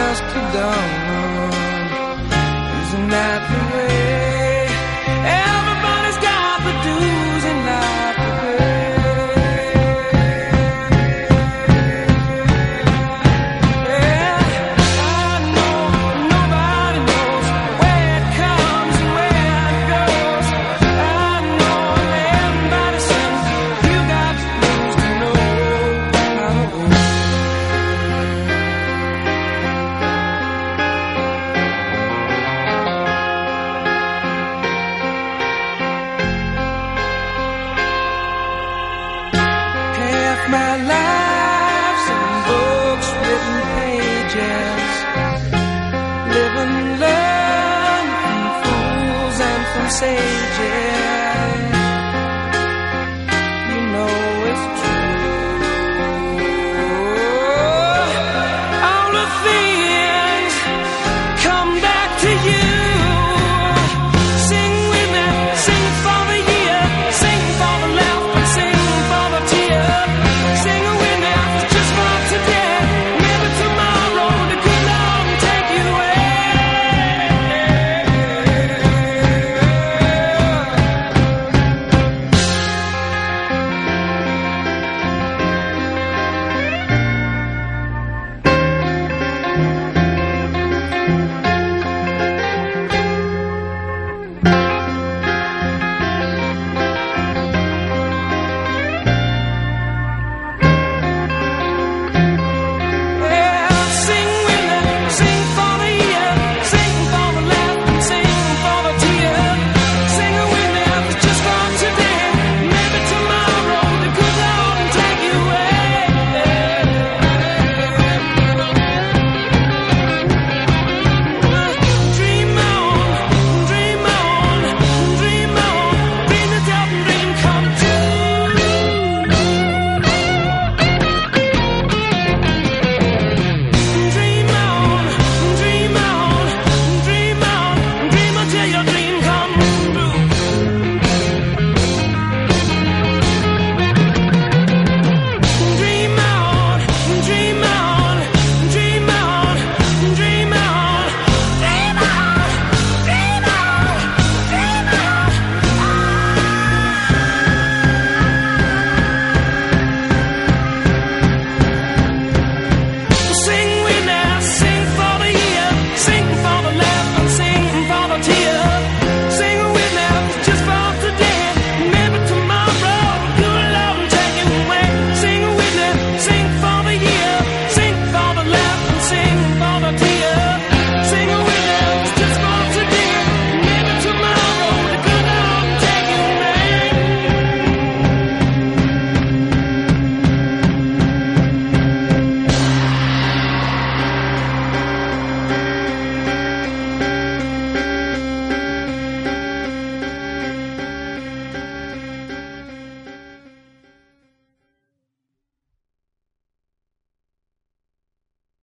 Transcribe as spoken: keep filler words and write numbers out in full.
dusk to dawn. Isn't that the way? Everybody's got the dues in life to pay. Yeah, I know nobody knows where it comes and where it goes. I know everybody says you got the dues to know how to go. Half my life's in books, written pages. Live and learn from fools and from sages.